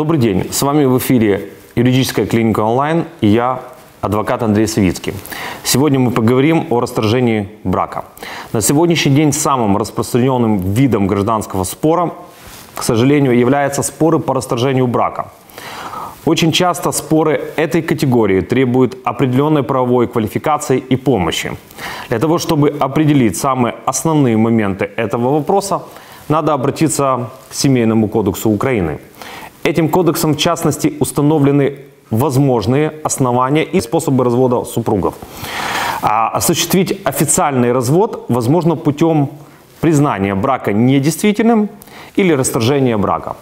Добрый день, с вами в эфире юридическая клиника онлайн и я, адвокат Андрей Савицкий. Сегодня мы поговорим о расторжении брака. На сегодняшний день самым распространенным видом гражданского спора, к сожалению, являются споры по расторжению брака. Очень часто споры этой категории требуют определенной правовой квалификации и помощи. Для того, чтобы определить самые основные моменты этого вопроса, надо обратиться к Семейному кодексу Украины. Этим кодексом, в частности, установлены возможные основания и способы развода супругов. Осуществить официальный развод возможно путем признания брака недействительным или расторжения брака.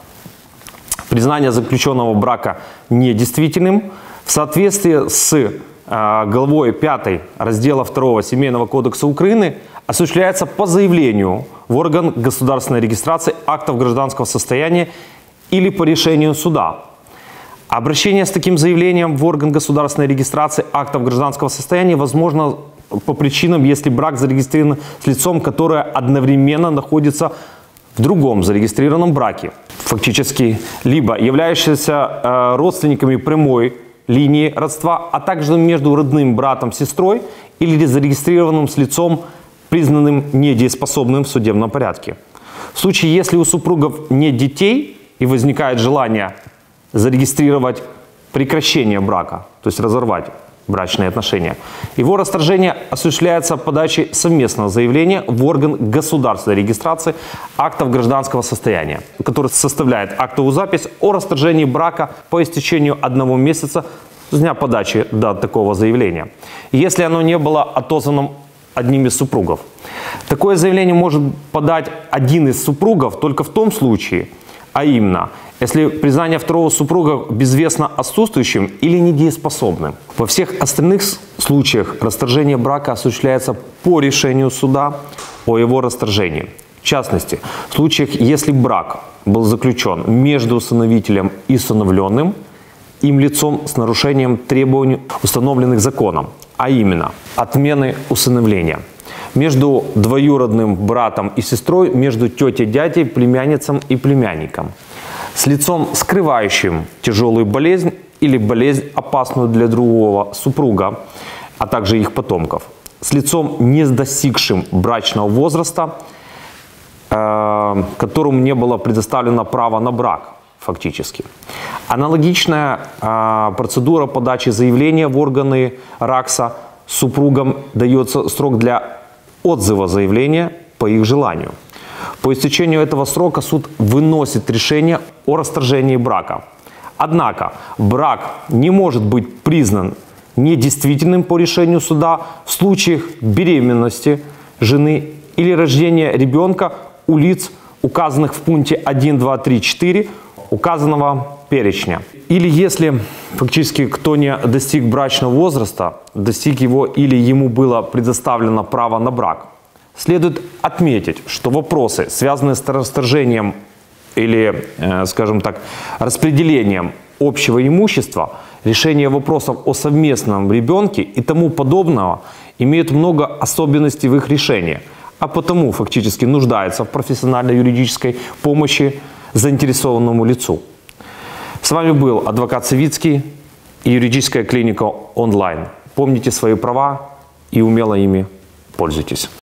Признание заключенного брака недействительным в соответствии с главой 5 раздела 2 Семейного кодекса Украины осуществляется по заявлению в орган государственной регистрации актов гражданского состояния или по решению суда. Обращение с таким заявлением в орган государственной регистрации актов гражданского состояния возможно по причинам, если брак зарегистрирован с лицом, которое одновременно находится в другом зарегистрированном браке, фактически либо являющиеся родственниками прямой линии родства, а также между родным братом, сестрой или зарегистрированным с лицом, признанным недееспособным в судебном порядке. В случае, если у супругов нет детей и возникает желание зарегистрировать прекращение брака, то есть разорвать брачные отношения, его расторжение осуществляется подачей совместного заявления в орган государственной регистрации актов гражданского состояния, который составляет актовую запись о расторжении брака по истечению 1 месяца с дня подачи такого заявления, если оно не было отозвано одним из супругов. Такое заявление может подать один из супругов только в том случае, а именно, если признание второго супруга безвестно отсутствующим или недееспособным. Во всех остальных случаях расторжение брака осуществляется по решению суда о его расторжении. В частности, в случаях, если брак был заключен между усыновителем и усыновленным им лицом с нарушением требований, установленных законом, а именно отмены усыновления. Между двоюродным братом и сестрой, между тетей, дядей, племянницей и племянником. С лицом, скрывающим тяжелую болезнь или болезнь, опасную для другого супруга, а также их потомков. С лицом, не достигшим брачного возраста, которому не было предоставлено право на брак, фактически. Аналогичная процедура подачи заявления в органы РАКСа супругам дается срок для отзыва заявления по их желанию. По истечению этого срока суд выносит решение о расторжении брака. Однако брак не может быть признан недействительным по решению суда в случаях беременности жены или рождения ребенка у лиц, указанных в пункте 1, 2, 3, 4 указанного перечня. Или если фактически кто не достиг брачного возраста, достиг его или ему было предоставлено право на брак. Следует отметить, что вопросы, связанные с расторжением или, скажем так, распределением общего имущества, решение вопросов о совместном ребенке и тому подобного, имеют много особенностей в их решении, а потому фактически нуждаются в профессиональной юридической помощи заинтересованному лицу. С вами был адвокат Савицкий и юридическая клиника онлайн. Помните свои права и умело ими пользуйтесь.